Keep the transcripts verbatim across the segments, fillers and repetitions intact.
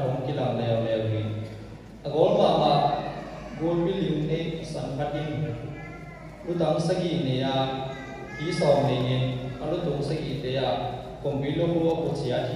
hom kilang leo leo hi agol ma ma gol biling ne san khatin udang sagi ne ya ki som ne ne alu tung sagi te ya kompilo ko ko chia thi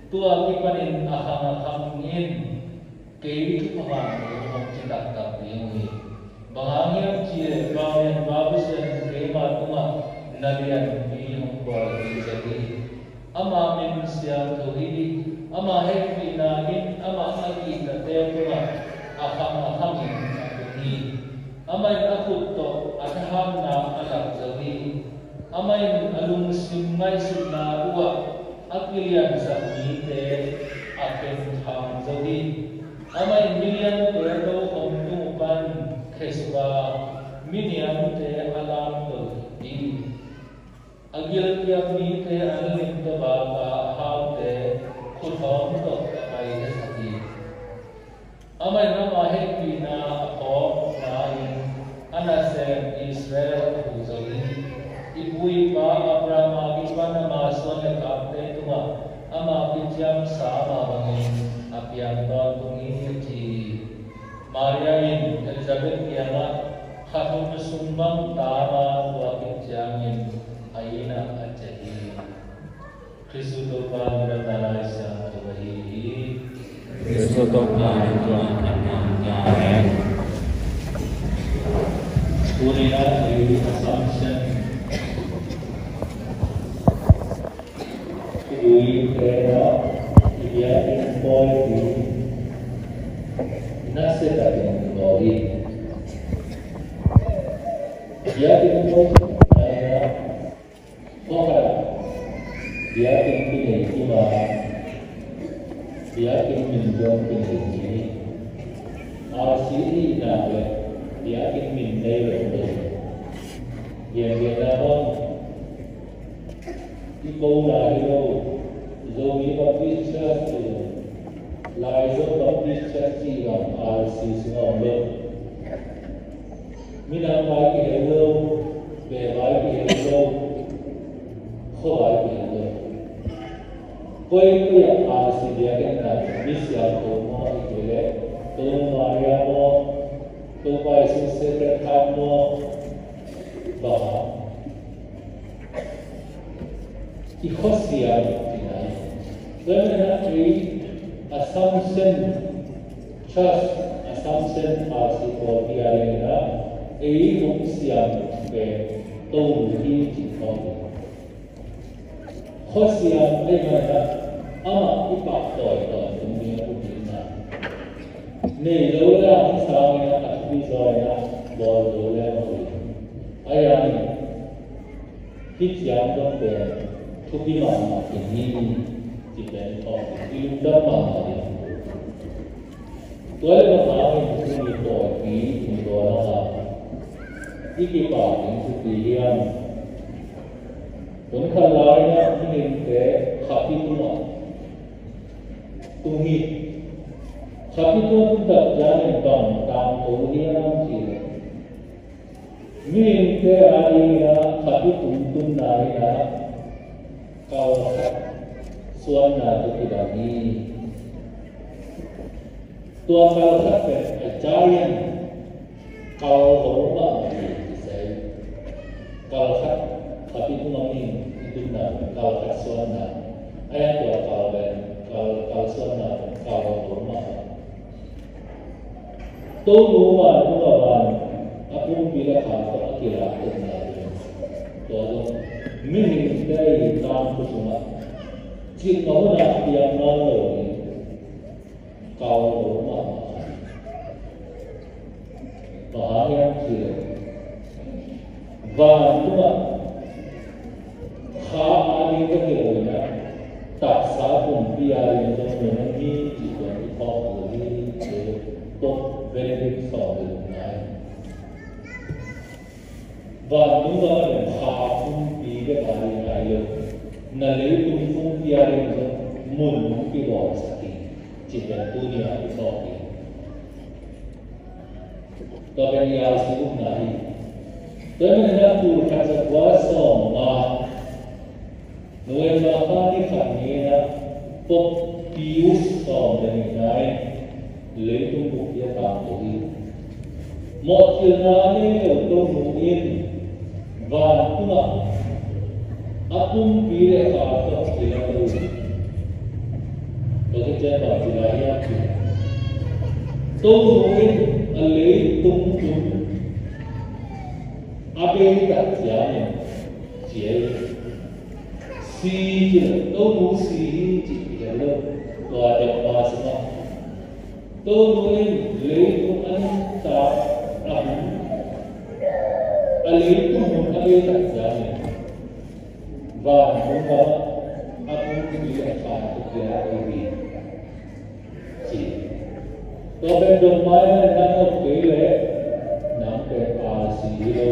tua kipanin ahang ahang in kei tu pahang hong cinta tak diungi bangangnya cie bangen babusan kei matuma nalian bi hong kual di jadi ama min siang tuhi ama happy na in ama agi na tepura ahang ahang in tuhi ama in akut to ahang na alak jadi ama in alung simai suna uwa akilian sa mite aken thang jadi ama in million te to hong tu ban khesba miniam te alam to di agil kia mite alim te ba ba hau te khutong to ai he sati ama in ama he pina ko na in anasem Israel hu jadi ibui ba Abraham agibana ma sone kapte tuma ama bijam sama bangin apian ba tungi ti Maria in Elizabeth kiana khatum sumbang tama wa bijangin aina ajahi Kristu Tuhan bertala isa tuwahi Kristu Tuhan Tuhan Kurina dari assumption Lui era dia impoi nasce da impoi dia impoi era ora dia impoi cuma dia impoi jom impoi asli nabe dia impoi nabe dia dia nabe Ibu Nahiro Zomi Baptist Church Liza Baptist Church Iwan R C Sumambe Minang Bagi Hello Be Bagi Hello Ho Bagi Hello Koi Kuya R C Dia Kena Misya Tomo Ikele Tomo Maria Mo Tomo Isu Sekretar Mo Baha Ikhosia tinai. Then we assumption trust assumption as for biarena ei umsiam be tolu hi tikong. Khosia lemana ama ipak toy toy dunia putina. Nei lola sangina atbi zoina bol lola mori. Ayani hijam dong be Tupi mama ini tidak tahu ilmu dhamma dia. Tuan bapak ini ini topi ini orang iki pak ini tupi dia. Tuan kalanya ini ke kapi tua, tungi. Kapi tua pun tak jangan bang tam tu dia nanti. Ini ke adanya kapi tuntun naya. Kalau suara itu tidak di tuan kalau sampai ajaran kalau rumah di saya kalau kat tapi itu nanti itu nak kalau kat suara ayat tua kalau kalau kalau suara kalau rumah tu rumah rumah ban aku bila kalau kira itu nanti tuan Mini dari tam kusuma, jika mana yang malu kau rumah, bahaya sih. Bantuan, hal ini kerana tak sabun biar yang semua ini jika dipotong ini untuk benefit soal lain. Bantuan hal ke hari raya, nalai tumpung tiada mun kilo sakit, jika dunia itu. Tapi yang sibuk nahi, dan hendak tu kata kuasa mah, nuai makan ikan ni pop pius som dan lain, lain tumpuk dia tak boleh. Mau jenari untuk mungkin, bantuan Apung pilih kata tidak tahu. bagi jan ba jilaya to mungkin ale tung tung abe ta jaya jia si je to mu si ji ya lo to ada ba sama to mungkin le tung an ta ram ale tung abe ta jaya và chúng ta áp dụng cái giải pháp thực hiện cái gì chỉ có bên đồng mai này đang học kỹ lệ nắm cái à xí đâu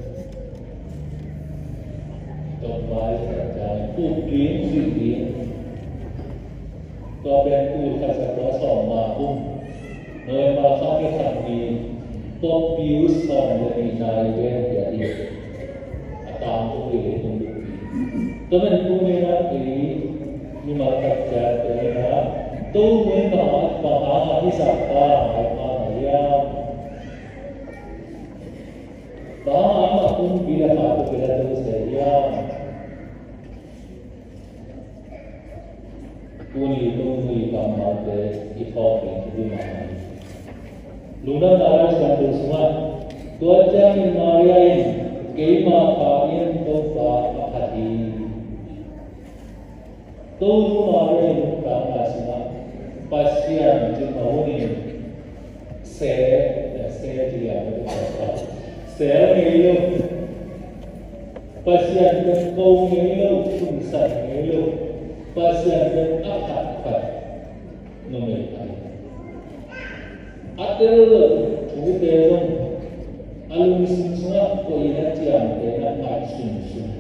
đồng mai là cái phụ kiến suy kiến có bên phụ khai sản có sổ mà cũng nơi mà sau cái thằng gì có biểu sổ là bị này bên địa điểm tạm cũng để cũng được teman tu mera ini lima kerja mera tu mera bahasa wisata apa ya bahasa pun bila satu bila tu saya kuni kuni kamar de ifau itu mana luna darah satu semua tuaca minariain kema kalian tu apa hati तो हमारे काम आसना पासिया जो माहौली से से दिया से मेलो पासिया जो कौ मेलो सुनसा मेलो पासिया जो आखा आखा नोमेल आतेल तुगेदों alum semua koina tiang dengan action sun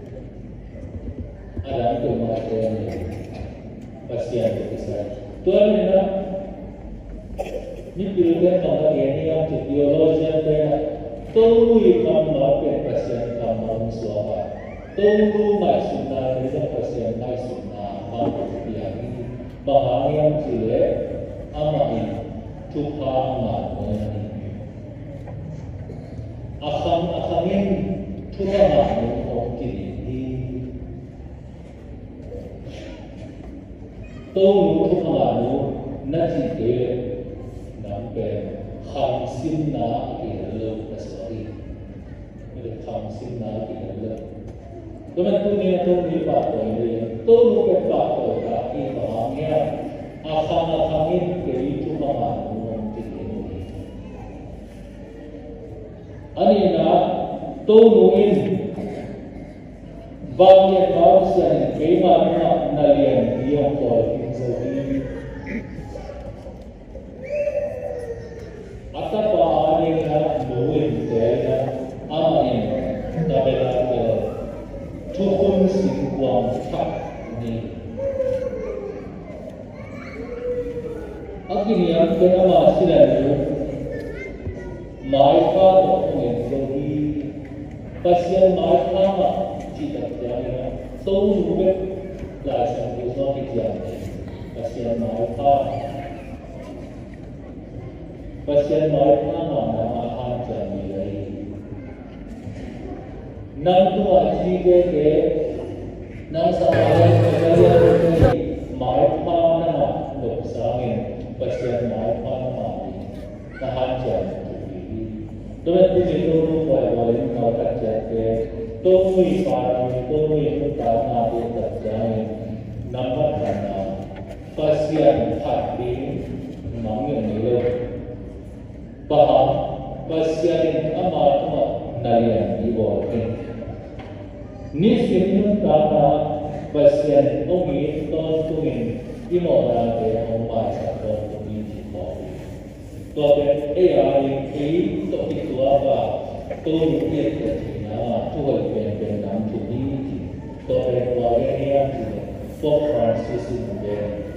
ada tu macam pasien besar. Tuan ina ni pilih orang ini yang teologi yang dia tahu ikam maupun pasien kamar suara tahu maksudnya dia pasien maksudnya apa dia ini bahaya yang jelek amai tuha amai asam asamin tuha amai orang ini तो मुझे हमारो नजीके नाम पे खामसिन ना के लोग बसवारी मेरे खामसिन ना के लोग तो मैं तो नहीं तो नहीं बात हो रही है तो लोग के बात हो रहा कि बाहर आसान आसानी के लिए तो हमारो मुझे नहीं अने ना तो लोग बाकी बात से कई बार ना नलियन दिया तो आता पानी का लोहे तेरा आने तबला के चुकुन सिंगवाम था नहीं अकिन्हीं के नमाज़ लेने मायका तो उन्हें लोगी पश्चिम मायका में चिता जाएगा तो उन्हें लाशन दूसरों की जाने pasien maupun pasien maupun mana akan jadi nanti aji ke nang sampai kerja maupun nama doksangin pasien maupun mati akan jadi tu itu itu boleh boleh kau kerja ke tu mui tu mui kita nak kerja nampak mana pasien hati mangga nilo bahwa pasien amat amat nalian dibawakan ni semua karena pasien omi tontuin imora de omasa tontuin dibawa to ben ai ai to itu apa to ni kerana tuan ben ben nam tu ni to ben wagenya Pope Francis ini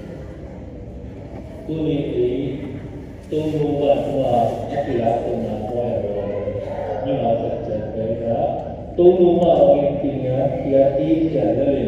Tuni ini tunggu bahwa akilah tunggu bahwa nyawa terjaga tunggu bahwa intinya dia tidak lain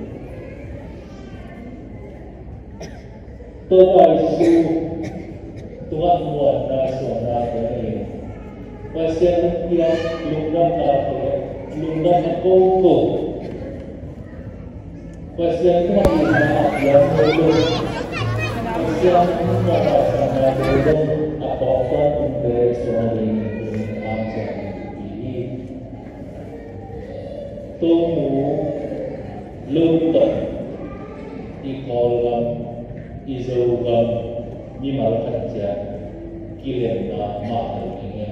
Tuhan itu Tuhan buat nasional ini pasien dia lumrah apa lumrah kau pasien itu yang belum siang kita sama dulu apa-apa untuk suami dengan ini tunggu lupa di kolam izolkan di malam kerja kalian nama ini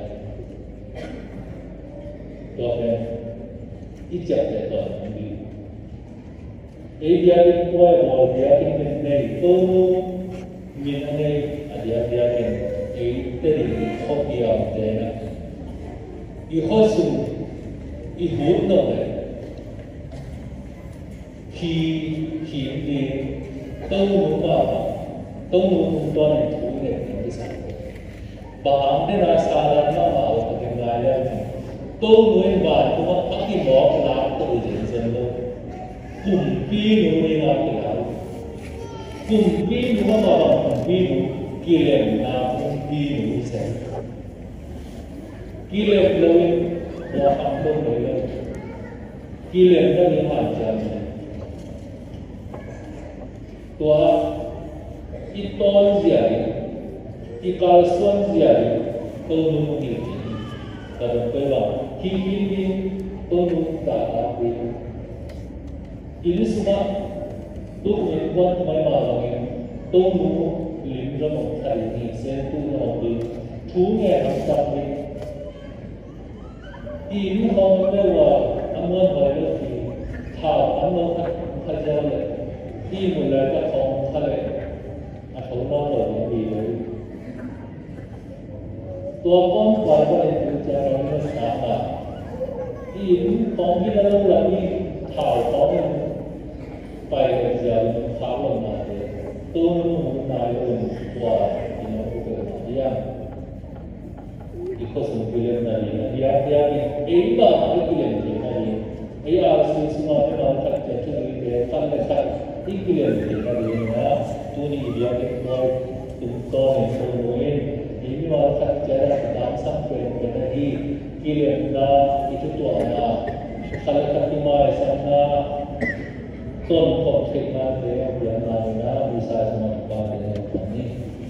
Tuhan ijab ya Tuhan ini dia ini kau yang dia ini itu minane dia dia ini tadi kopi yang dia ihosu ihono khi hiện đi tôi muốn vào tôi muốn tôi này thú để những cái sản bảo để ra xa ra nó vào từ cái ngày lên tôi muốn vào tôi muốn bắt cái mỏ làm tôi dễ dàng luôn cùng pi nữa đi làm cái nào cùng pi nữa mà cùng pi nữa kia làm nào cùng pi nữa sẽ kia làm luôn là học luôn rồi kia làm đó những hoàn chỉnh tua itol ziari ikal suan ziari tonu kiri kalau pewa kiri tonu tak api ini semua tu membuat memang tonu lima ratus kali ini sentuh nabi tunya sampai ini orang pewa aman bayar ki thao aman kerja leที่หมดเลยก็คงทะเลอาเขานอนเลยดีเลยตัวก้อนปล่อยก็เลยคือจะเราไม่สามารถที่ตอนที่เราเราที่ถ่ายตอนไปจะขาลงมาเลยตัวมันนายเลยว่าที่เราเกิดที่ยังอีกคนสมบูรณ์นั่นเองที่ยังที่ยังเองบ้างที่เกี่ยงที่นั่นเองไอ้อาสิ่งสมัยเราทัดจะช่วยเดี๋ยวฟังเลยครับIklan kita lihat tuni dia ekor untuk mensolid ini malah cara dalam sampai menjadi iklan itu tu apa kalau kita mai sana ton konfliknya dia biar mana bisa semua pada ini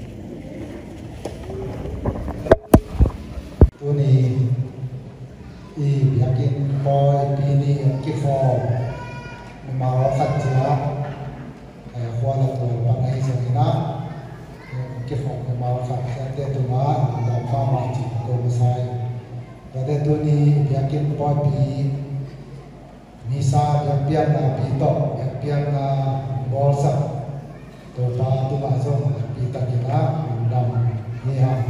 tuni i yakin boy ini kifo mau kerja kuala tuan panai sana kifo mau kerja dia tu mah dalam faham cikgu besar pada tu ni yakin boy pi nisa yang pian na pito yang pian na bolsa tu pa tu masuk pita kita dalam ni ha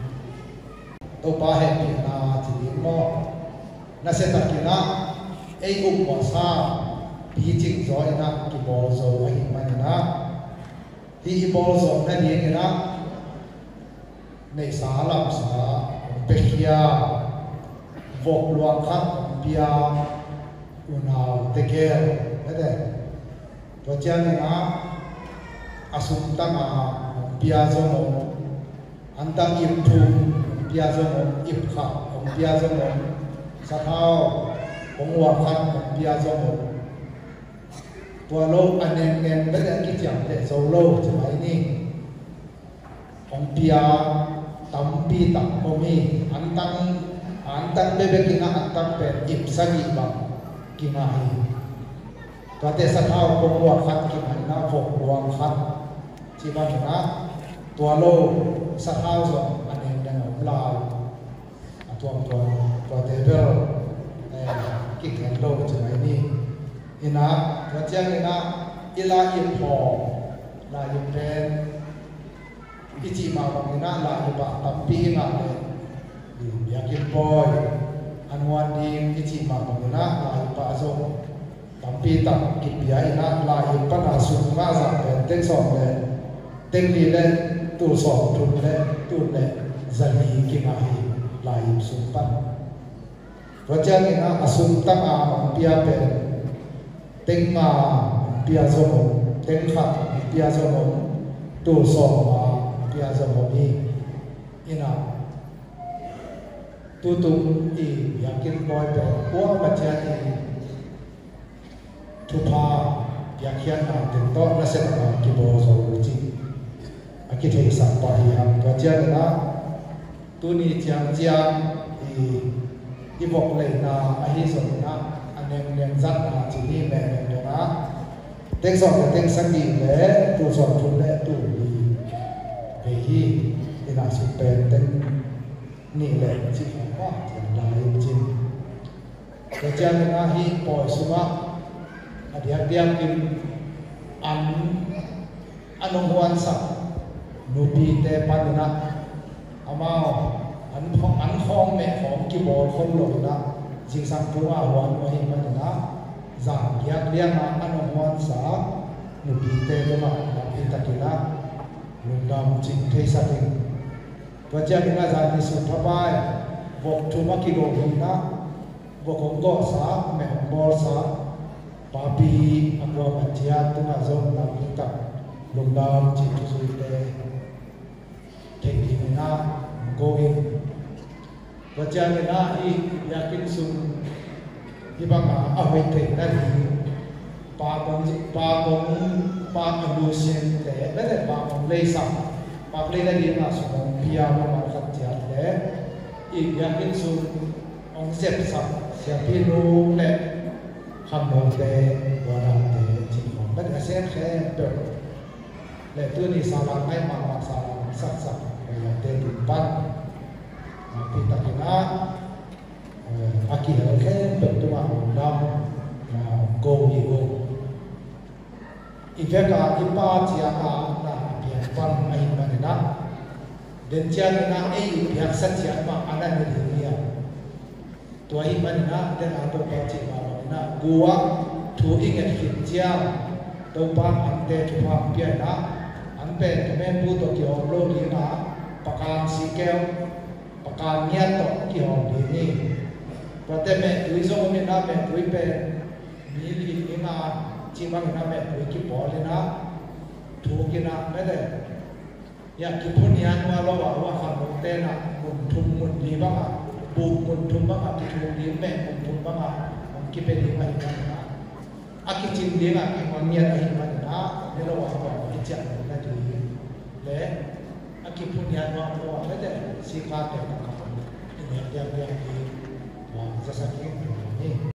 tu pa he pi na cikgu mo na setak kita ei um bolsa Bijing zoi na ki bol zo ahi mani na hi bol zo na ni na nei sa lam sa pekia vok luang khat pia una tekel ade to chang na asum ta ma pia zo mo antang ip thu pia zo mo ip kha pia zo mo sa thao ong wa khat pia zo mo tua lâu anh em em rất là kỹ chẳng để dầu lâu chứ mấy đi ông pia tắm pi tắm bông mi anh tăng anh tăng bê bê kina anh tăng bê ip sa gi bằng kina hi tua te sa thao bông hoa khát kina hi na vok luang khát chỉ bằng kina tua lâu sa thao rồi anh em đang ở lao tua tua tua te bel kỹ khen lâu chứ mấy đi ina wajang ina ila impo la impen ichi ma bang ina la iba tapi ina le yakin boy anwan di ichi ma bang ina la iba zo tapi tak kipia ina la iba na su ma za ben ten som le ten li le tu som tu le tu le zali ki ma hi la im su pan wajang ina asum ta ma pia ben Teng ma pia zomo, teng khat pia zomo, tu som ma pia zomo ni ina tu tu i yakin boy pe ko ma cha ni tu pa yakhian na ten to na se ma ki bo zo chi aki thei sa pa hi ham to chen na tu ni chiang chiang i i bok le na a hi so na anem nem zat na chi ni me me do na tek so ke tek sang di le tu so thun le tu ni ve hi ina su pe ten ni le chi ma chen la yin chin to chen na hi po su ma a dia dia kin an anong huan sa nupi te panina amao an phong an khom me khom ki bol khom lo na jing sang pu a huan mo hi panina zang yak liang na anong huan sa nupi te te ma na pi takina lungdam jing thei sa king pacha ina zan ni su thapai bok thu ma ki lo na bok ong go sa me bol sa papi akwa patia tu ma zong na pi tak lungdam jing thu su te thei na going wajah na i yakin sum ibanga awai te na ni pa bong pa bong pa alusion te na le pa bong le sa pa le na ni na sum pia ma ma khat ja le i yakin sum ong sep sa sia pi no le kham no te wa na te chi ko na ka sen khe pe le tu ni sa la ai ma ma sa sa sa te tu pan kita kena akhir kan bertemu dalam go higo iveka ipa tiaka na pian ai manina dan tiada na ai pihak saja ma ada di dunia tua i manina dan atau pasti manina gua tu ingat hijau topa ante tupa piana ante kemen puto kio lo kina pakang sikel pakang nyato ki hong dini pate me tui so mi na me tui pe mi li ina chi bang na me tui ki bol na thu ki na me de ya ki phun yan wa lo wa wa kha mo te na mun thum mun li ba ma bu mun thum ba ma ki thu li me mun thum ba ma ki pe li ma na aki chin li na ki mon nya ai ma na ne lo wa ba ki cha na tu le aki phun yan wa lo wa me de si ka te ka ini yang yang di jasa ini